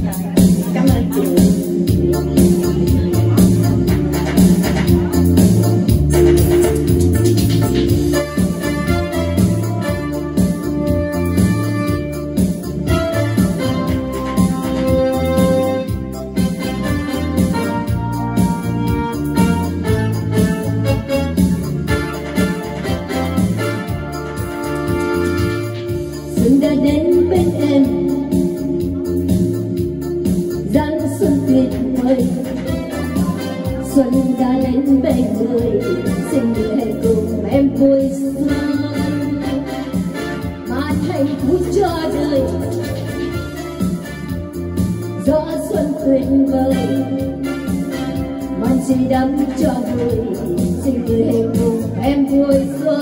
Cảm ơn chị. Xuân đã đến bên em, giáng xuân tuyệt vời. Xuân đã đến bên người, xin người hãy cùng em vui xuân mà hạnh phúc cho đời. Gió xuân tuyệt vời, màn say đắm cho người, xin người hãy cùng em vui xuân.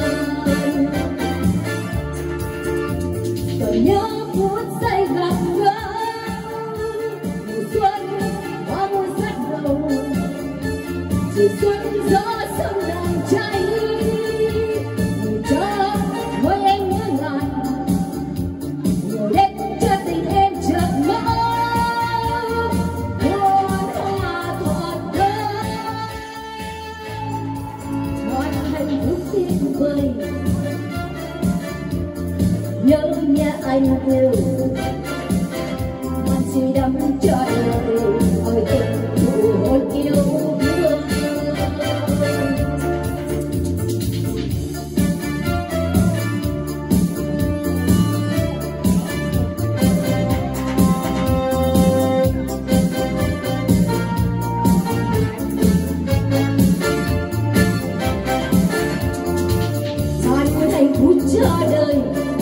Còn nhớ phút giây gặp gỡ mùa xuân hoa muôn sắc đầu, chỉ xuân gió sông đang cháy mùa cho môi em ngỡ ngàng, nhiều đêm cho tình em chợt mơ muôn hoa thuở thơ. Mọi hạnh phúc tuyệt vời, nhớ nhà anh yêu, màn say đắm cho đời, ôi tình thủ hôn yêu thương. Màn hạnh phúc cho đời,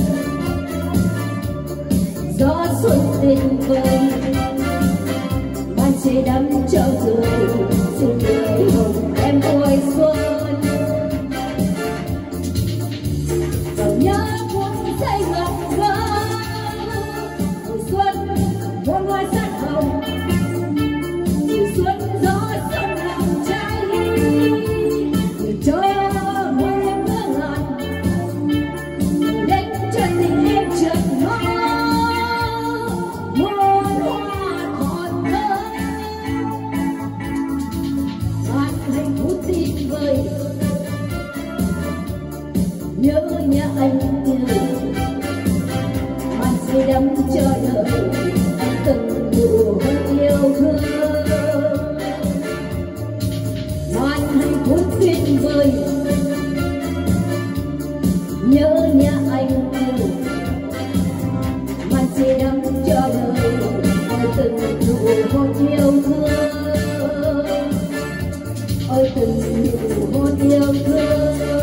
gió xuân tuyệt vời, màn say đắm cho người, xin người hồng em vui xuân. Còn nhớ phút giây gặp gỡ mùa xuân muôn hoa sắc hồng, mùa xuân gió sông đang cháy người cho môi em ngỡ ngàng, đến cho tình em chợt mơ muôn hoa thuở thơ. Màn hạnh phúc tuyệt vời, nhớ nhà anh yêu, màn say đắm cho đời, anh từng nụ hôn yêu thương. Màn hạnh phúc tuyệt vời, nhớ nhà anh yêu, màn say đắm cho đời, ôi từng nụ hôn yêu thương, ôi từng nụ hôn yêu thương.